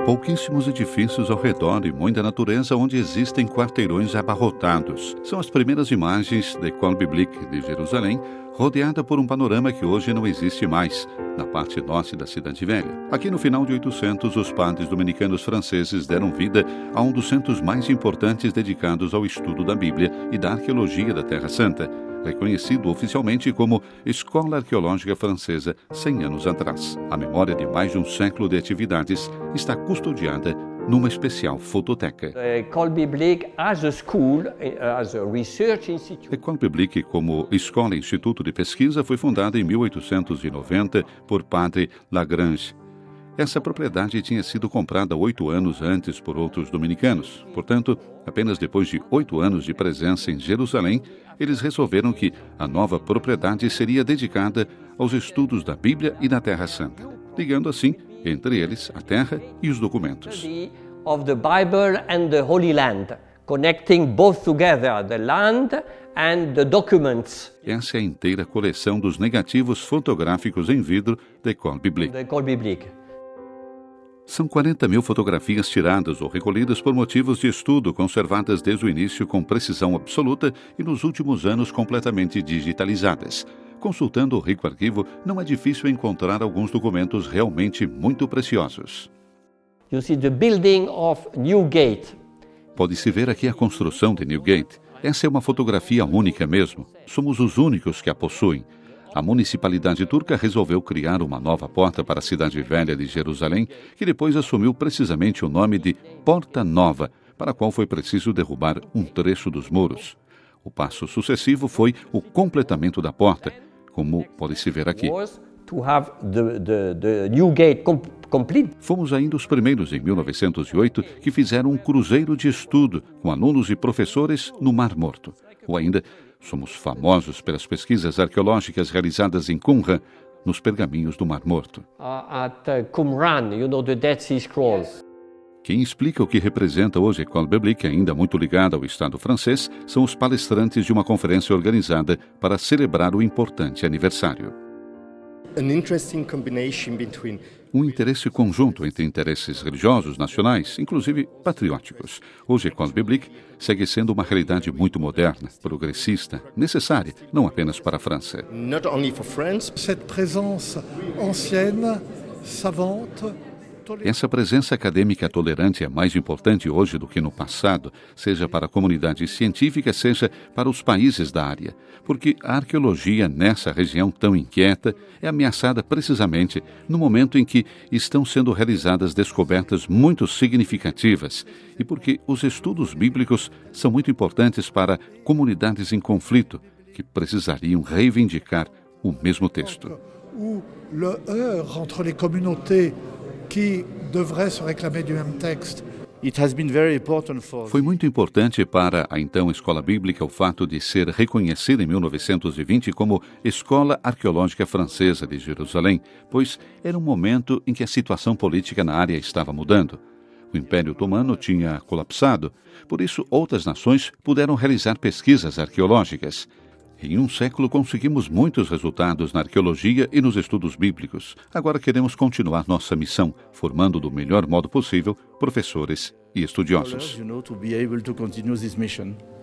pouquíssimos edifícios ao redor e muita natureza onde existem quarteirões abarrotados. São as primeiras imagens da École Biblique de Jerusalém, rodeada por um panorama que hoje não existe mais, na parte norte da Cidade Velha. Aqui no final de 800, os padres dominicanos franceses deram vida a um dos centros mais importantes dedicados ao estudo da Bíblia e da arqueologia da Terra Santa, reconhecido oficialmente como Escola Arqueológica Francesa 100 anos atrás. A memória de mais de um século de atividades está custodiada numa especial fototeca. École Biblique as a school, as a research institute. A École Biblique, como escola e instituto de pesquisa, foi fundada em 1890 por Padre Lagrange. Essa propriedade tinha sido comprada 8 anos antes por outros dominicanos. Portanto, apenas depois de 8 anos de presença em Jerusalém, eles resolveram que a nova propriedade seria dedicada aos estudos da Bíblia e da Terra Santa, ligando assim, entre eles, a terra e os documentos. Of the Bible and the Holy Land, connecting both together, the land and the documents. Essa é a inteira coleção dos negativos fotográficos em vidro da École Biblique. The École Biblique. São 40 mil fotografias tiradas ou recolhidas por motivos de estudo, conservadas desde o início com precisão absoluta e nos últimos anos completamente digitalizadas. Consultando o rico arquivo, não é difícil encontrar alguns documentos realmente muito preciosos. You see the building of Newgate. Pode-se ver aqui a construção de Newgate. Essa é uma fotografia única mesmo. Somos os únicos que a possuem. A municipalidade turca resolveu criar uma nova porta para a Cidade Velha de Jerusalém, que depois assumiu precisamente o nome de Porta Nova, para a qual foi preciso derrubar um trecho dos muros. O passo sucessivo foi o completamento da porta, como pode-se ver aqui. Fomos ainda os primeiros, em 1908, que fizeram um cruzeiro de estudo com alunos e professores no Mar Morto. Ou ainda, somos famosos pelas pesquisas arqueológicas realizadas em Qumran, nos pergaminhos do Mar Morto. At Qumran, the Dead Sea Scrolls. Quem explica o que representa hoje a École Biblique, ainda muito ligada ao Estado francês, são os palestrantes de uma conferência organizada para celebrar o importante aniversário. Um interesse conjunto entre interesses religiosos, nacionais, inclusive patrióticos. Hoje a École Biblique segue sendo uma realidade muito moderna, progressista, necessária, não apenas para a França. Cette présence ancienne, savante. Essa presença acadêmica tolerante é mais importante hoje do que no passado, seja para a comunidade científica, seja para os países da área, porque a arqueologia nessa região tão inquieta é ameaçada precisamente no momento em que estão sendo realizadas descobertas muito significativas e porque os estudos bíblicos são muito importantes para comunidades em conflito que precisariam reivindicar o mesmo texto. Le heurt entre les communautés qui devraient se réclamer du même texte. Foi muito importante para a então Escola Bíblica o fato de ser reconhecida em 1920 como Escola Arqueológica Francesa de Jerusalém, pois era um momento em que a situação política na área estava mudando. O Império Otomano tinha colapsado, por isso outras nações puderam realizar pesquisas arqueológicas. Em um século conseguimos muitos resultados na arqueologia e nos estudos bíblicos. Agora queremos continuar nossa missão, formando do melhor modo possível professores e estudiosos. To be able to continue this mission.